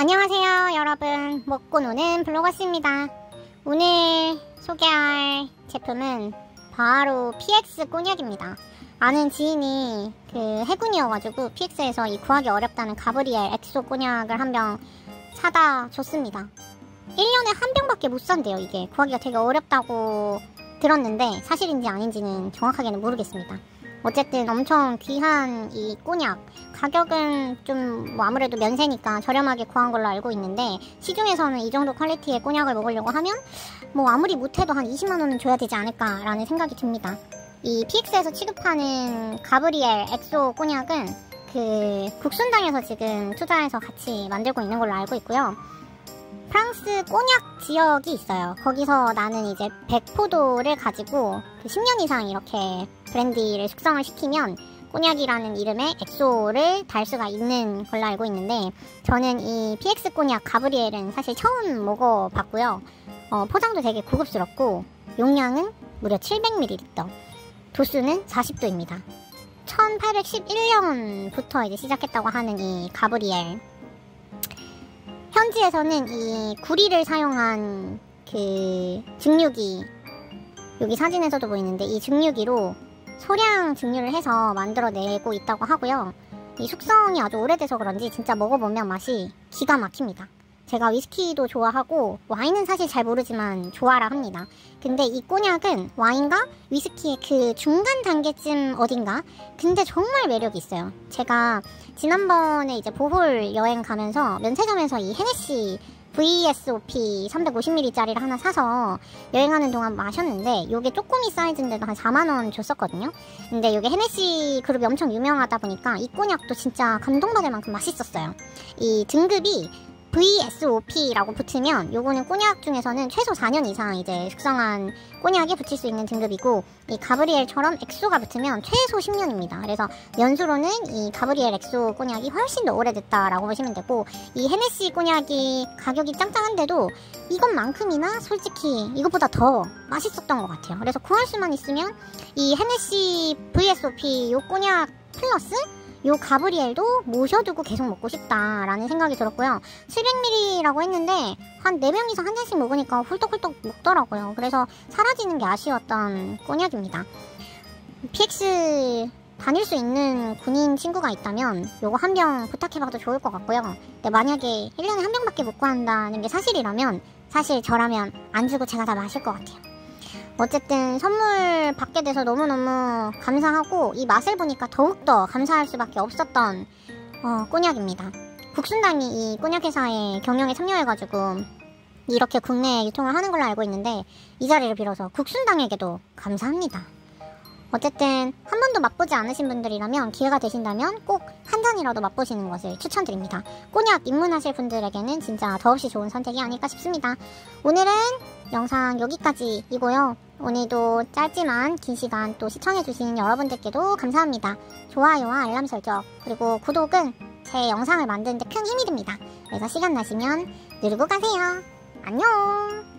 안녕하세요 여러분, 먹고 노는 블로거스입니다. 오늘 소개할 제품은 바로 PX 꼬냑입니다. 아는 지인이 해군이어가지고 PX에서 이 구하기 어렵다는 가브리엘 엑소 꼬냑을 한 병 사다 줬습니다. 1년에 한 병밖에 못 산대요. 이게 구하기가 되게 어렵다고 들었는데 사실인지 아닌지는 정확하게는 모르겠습니다. 어쨌든 엄청 귀한 이 꼬냑, 가격은 좀 아무래도 면세니까 저렴하게 구한 걸로 알고 있는데, 시중에서는 이 정도 퀄리티의 꼬냑을 먹으려고 하면 아무리 못해도 한 20만원은 줘야 되지 않을까 라는 생각이 듭니다. 이 PX에서 취급하는 가브리엘 엑소 꼬냑은 국순당에서 지금 투자해서 같이 만들고 있는 걸로 알고 있고요. 프랑스 꼬냑 지역이 있어요. 거기서 나는 이제 100포도를 가지고 10년 이상 이렇게 브랜디를 숙성을 시키면 꼬냑이라는 이름의 엑소를 달 수가 있는 걸로 알고 있는데, 저는 이 PX 꼬냑 가브리엘은 사실 처음 먹어봤고요. 포장도 되게 고급스럽고 용량은 무려 700ml, 도수는 40도입니다. 1811년부터 이제 시작했다고 하는 이 가브리엘, 현지에서는 이 구리를 사용한 증류기, 여기 사진에서도 보이는데 이 증류기로 소량 증류를 해서 만들어내고 있다고 하고요. 이 숙성이 아주 오래돼서 그런지 진짜 먹어보면 맛이 기가 막힙니다. 제가 위스키도 좋아하고 와인은 사실 잘 모르지만 좋아라 합니다. 근데 이 꼬냑은 와인과 위스키의 중간 단계쯤 어딘가? 근데 정말 매력이 있어요. 제가 지난번에 이제 보홀 여행 가면서 면세점에서 이 헤네시 VSOP 350ml짜리를 하나 사서 여행하는 동안 마셨는데, 요게 쪼꼬미 사이즈인데도 한 4만원 줬었거든요. 근데 요게 헤네시 그룹이 엄청 유명하다 보니까 이 꼬냑도 진짜 감동받을 만큼 맛있었어요. 이 등급이 VSOP라고 붙으면 요거는 꼬냑 중에서는 최소 4년 이상 이제 숙성한 꼬냑이 붙일 수 있는 등급이고, 이 가브리엘처럼 엑소가 붙으면 최소 10년입니다. 그래서 연수로는 이 가브리엘 엑소 꼬냑이 훨씬 더 오래됐다라고 보시면 되고, 이 헤네시 꼬냑이 가격이 짱짱한데도 이것만큼이나 솔직히 이것보다 더 맛있었던 것 같아요. 그래서 구할 수만 있으면 이 헤네시 VSOP 요 꼬냑 플러스 요 가브리엘도 모셔두고 계속 먹고 싶다라는 생각이 들었고요. 700ml라고 했는데 한 4명이서 한 잔씩 먹으니까 훌떡훌떡 먹더라고요. 그래서 사라지는 게 아쉬웠던 꼬냑입니다. PX 다닐 수 있는 군인 친구가 있다면 요거 한 병 부탁해봐도 좋을 것 같고요. 근데 만약에 1년에 한 병밖에 못 구한다는 게 사실이라면, 사실 저라면 안 주고 제가 다 마실 것 같아요. 어쨌든 선물 받게 돼서 너무너무 감사하고, 이 맛을 보니까 더욱더 감사할 수밖에 없었던 꼬냑입니다. 국순당이 이 꼬냑 회사의 경영에 참여해가지고 이렇게 국내에 유통을 하는 걸로 알고 있는데, 이 자리를 빌어서 국순당에게도 감사합니다. 어쨌든 한 번도 맛보지 않으신 분들이라면 기회가 되신다면 꼭 한 잔이라도 맛보시는 것을 추천드립니다. 꼬냑 입문하실 분들에게는 진짜 더없이 좋은 선택이 아닐까 싶습니다. 오늘은 영상 여기까지이고요. 오늘도 짧지만 긴 시간 또 시청해주신 여러분들께도 감사합니다. 좋아요와 알람 설정, 그리고 구독은 제 영상을 만드는 데 큰 힘이 됩니다. 그래서 시간 나시면 누르고 가세요. 안녕.